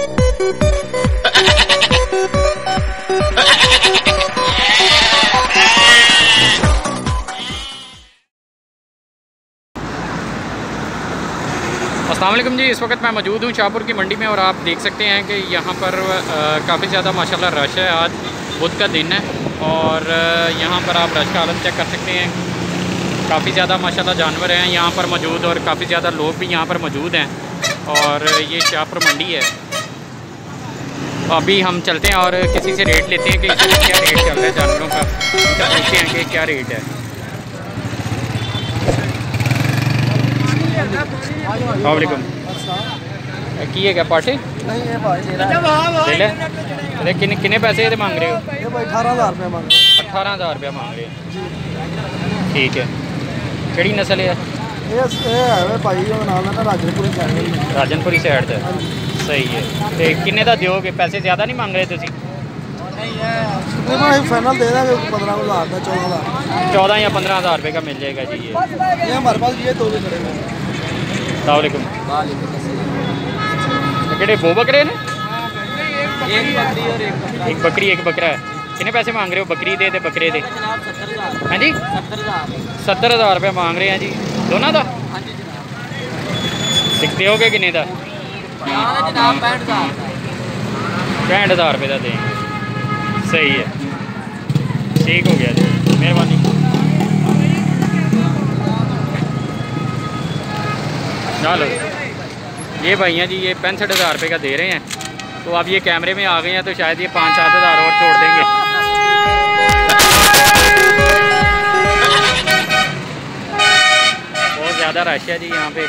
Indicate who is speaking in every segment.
Speaker 1: अस्सलाम वालेकुम जी। इस वक्त मैं मौजूद हूँ शाहपुर की मंडी में और आप देख सकते हैं कि यहाँ पर काफ़ी ज़्यादा माशाल्लाह रश है। आज बुध का दिन है और यहाँ पर आप रश का हालत चेक कर सकते हैं। काफ़ी ज़्यादा माशाल्लाह जानवर हैं यहाँ पर मौजूद और काफ़ी ज़्यादा लोग भी यहाँ पर मौजूद हैं और ये शाहपुर मंडी है। अभी हम चलते हैं और किसी से रेट लेते हैं कि इस वक्त क्या रेट चल रहा है जानवरों का, उनसे पूछते हैं कि क्या रेट है। वालेकुम की है क्या पार्टी नहीं किन्ने पैसे ये मांग रहे हो?
Speaker 2: 18,000 रुपये मांग
Speaker 1: 18,000 रुपया मांग रहे हो। ठीक है, केड़ी नस्ल है? राजनपुरी साइड से। सही है। तो किन्ने का दोगे? पैसे ज़्यादा नहीं मांग रहे तुसी?
Speaker 2: फाइनल दे देंगे 15,000 का, 14,000
Speaker 1: 14 या 15,000 रुपये का मिल जाएगा जी।
Speaker 2: ये हमारे पास ये दो भी करेंगे।
Speaker 1: वालेकुम। केड़े दो बकरे ने? एक बकरी एक बकरा है। कितने पैसे मांग रहे हो बकरी दे बकरे दे? हाँ जी 70,000 रुपये मांग रहे हैं जी दोनों का। सीखते हो गए किन्ने का? 65,000 रुपये का देंगे। सही है, ठीक हो गया जी, मेहरबानी। चलो ये भाई हैं जी, ये 65,000 रुपये का दे रहे हैं। तो अब ये कैमरे में आ गए हैं तो शायद ये 5-7 हज़ार और छोड़ देंगे। बहुत ज़्यादा रश है जी यहाँ पे।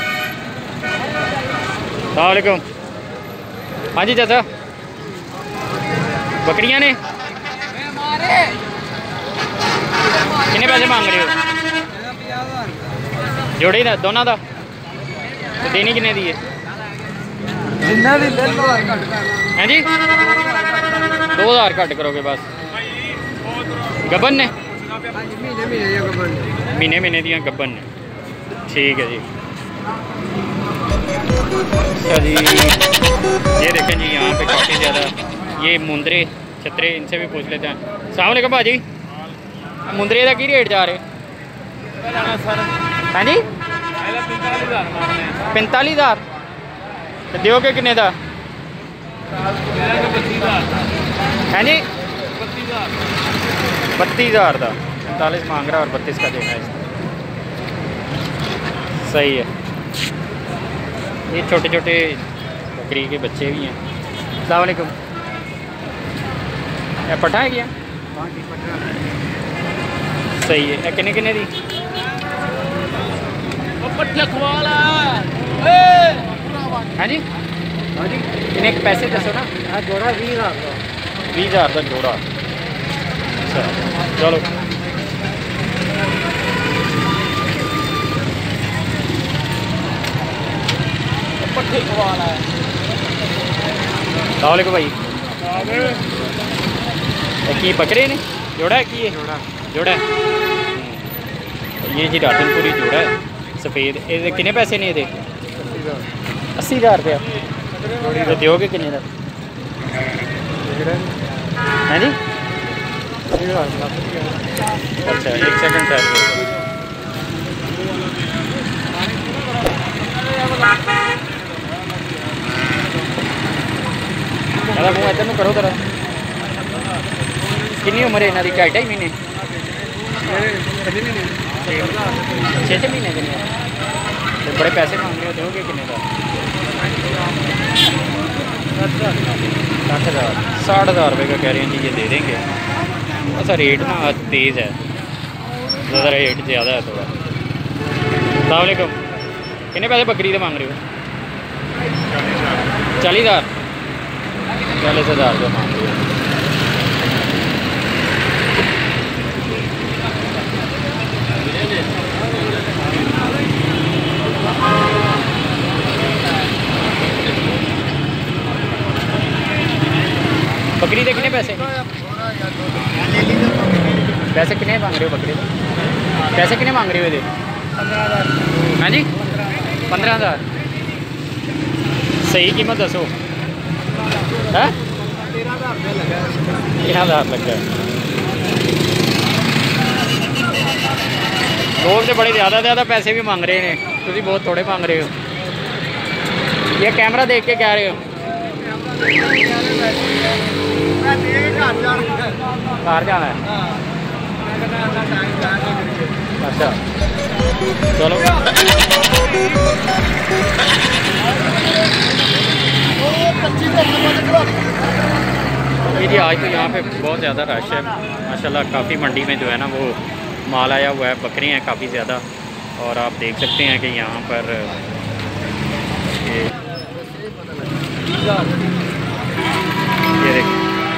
Speaker 1: अस्सलामुअलैकुम। हाँ जी चाचा, बकरियाँ ने कितने पैसे मांग रहे हो? जोड़े का दोनों का? तो देनी किन्ने दी है? हैं जी 2,000 घट करोगे बस। गब्बन ने महीने महीने दियाँ गब्बन ने। ठीक है जी। अच्छा जी, ये देखें जी यहाँ पे काफ़ी ज़्यादा ये मुंदरे छतरे, इनसे भी पूछ लेते हैं। अस्सलाम वालेकुम भाजी, मुंदरे का की रेट जा रहे? हाँ जी 45,000 दोगे किन्ने का? है जी 32,000 का। 45 मांग रहा है और 32 का देना है। सही है। ये छोटे छोटे बकरी के बच्चे भी हैं। अस्सलाम वालेकुम। पठा है क्या? सही है। किन्ने किन्ने दी? हाँ जी किन्ने पैसे दसो ना। जोड़ा 20,000 का। 20,000 का जोड़ा। अच्छा चलो सलामकुम भाई। की बकरे ने जोड़ा है की? जोड़ा है। ये जी राजनपुरी जोड़ा है सफ़ेद। ये कितने पैसे ने? ये 80,000 रुपया। तो दोगे किन्ने का? हैं जी अच्छा एक सेकंड ठहर। मुँह इधर करो जरा। कितनी उम्र है इन्हों की? 2.5 महीने 6 महीने के? तो बड़े पैसे मांग रहे हो, दोगे किन्ने का? 60,000 60,000 रुपये का कह रहे हैं जी। ये दे देंगे। ऐसा रेट ना आज तेज़ है, ज़्यादा रेट ज़्यादा है थोड़ा। अस्सलाम वालेकुम। कितने पैसे बकरी के मांग रहे हो? 40,000 40,000 रुपये मांग रहे हो। बकरी के कितने पैसे? पैसे कितने मांग रहे हो बकरी के? पैसे कितने मांग रहे हो ये? 15,000। हाँ जी 15,000। सही कीमत दसो। है 13,000 लगा। लोग तो बड़े ज़्यादा पैसे भी मांग रहे हैं, तुम बहुत थोड़े मांग रहे हो। ये कैमरा देख के कह रहे हो घर जाना है? अच्छा चलो। ये जी आज तो यहाँ पे बहुत ज़्यादा रश है माशाल्लाह। काफ़ी मंडी में जो है ना वो माल आया हुआ है, बकरियाँ हैं काफ़ी ज़्यादा। और आप देख सकते हैं कि यहाँ पर ये देख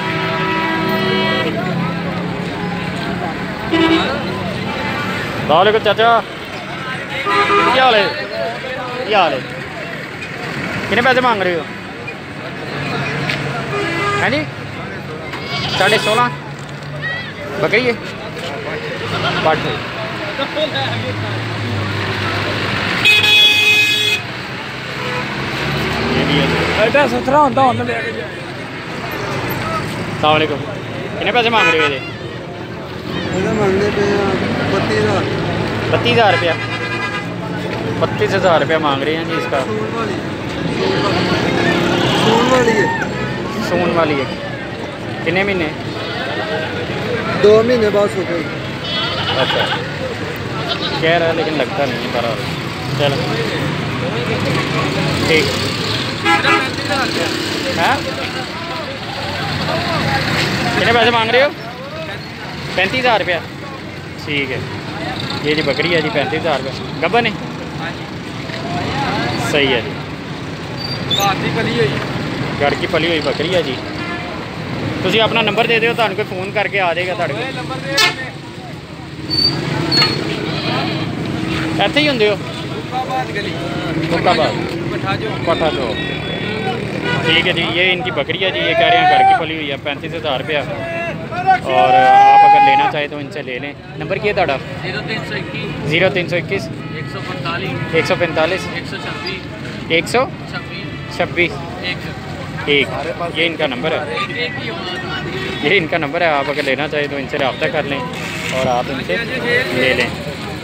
Speaker 1: वालेकुम चाचा, क्या हाल है? क्या हाल है? कितने पैसे मांग रहे हो? हैं जी 16.5 बकरी है पट।
Speaker 2: एडा 17 होता होने लेके जा।
Speaker 1: सलामकुम, कितने पैसे मांग रहे हो? ये
Speaker 2: मांगने पे 32,000
Speaker 1: रुपया। 32,000 रुपया मांग रहे हैं जी इसका। सून वाली है। कितने महीने?
Speaker 2: 2 महीने बाद हो गई।
Speaker 1: अच्छा कह रहा है लेकिन लगता नहीं है बराबर। चलो ठीक है। कितने पैसे मांग रहे हो? 35,000 रुपया। ठीक है ये जी बकरी है जी 35,000 रुपये। गब्बन है? सही है जी। घर की पली हुई बकरी है जी। तुम अपना नंबर दे दो, कोई फोन करके आ जाएगा। ਇੱਥੇ ही होंगे हो? पठा जो। ठीक है जी, ये इनकी बकरी है जी। ये कह रहे हैं घर की पली हुई है, 35,000 रुपया। और आप अगर लेना चाहें तो इनसे ले लें। नंबर क्या है ताड़ा? 0321 145 126 1। ये इनका नंबर है। ये इनका नंबर है। आप अगर लेना चाहें तो इनसे रब्ता कर लें और आप इनसे ले लें।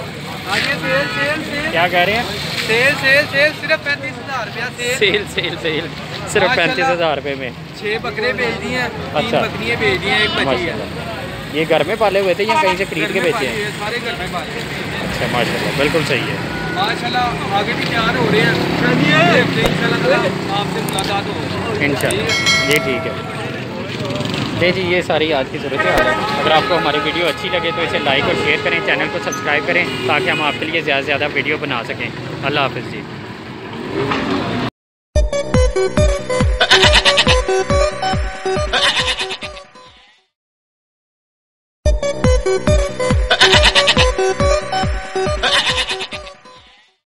Speaker 1: क्या कह रहे हैं?
Speaker 2: सेल सिर्फ 35,000 रुपया।
Speaker 1: सेल सिर्फ 35,000 रुपये में
Speaker 2: 6 बकरे बेच दी हैं।
Speaker 1: अच्छा।
Speaker 2: 3 बकरियाँ बेच दी हैं, 1 बची है।
Speaker 1: ये घर में पाले हुए थे या कहीं से खरीद के बेचे हैं?
Speaker 2: सारे घर में पाले।
Speaker 1: अच्छा माशाल्लाह, बिल्कुल सही है
Speaker 2: माशाल्लाह। आगे भी तैयार हो रहे हैं, इंशाल्लाह आपसे मुलाकात हो।
Speaker 1: इंशाल्लाह ये ठीक है। जी जी ये सारी आज की ज़रूरत है। अगर आपको हमारी वीडियो अच्छी लगे तो इसे लाइक और शेयर करें, चैनल को सब्सक्राइब करें ताकि हम आपके लिए ज़्यादा से ज़्यादा वीडियो बना सकें। अल्लाह हाफ़िज़ जी।